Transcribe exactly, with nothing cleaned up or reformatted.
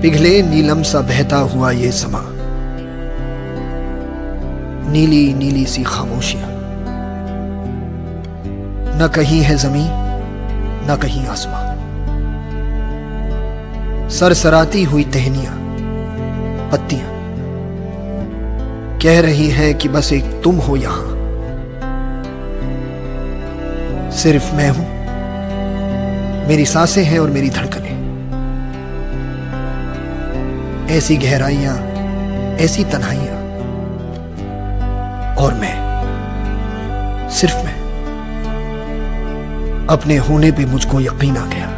पिघले नीलम सा बहता हुआ ये समा, नीली नीली सी खामोशियां, न कहीं है जमीन न कहीं आसमां, सरसराती हुई टहनियां पत्तियां कह रही हैं कि बस एक तुम हो यहां, सिर्फ मैं हूं, मेरी सांसें हैं और मेरी धड़कनें, ऐसी गहराइयां ऐसी तन्हाइयां, और मैं, सिर्फ मैं। अपने होने पे मुझको यकीन आ गया।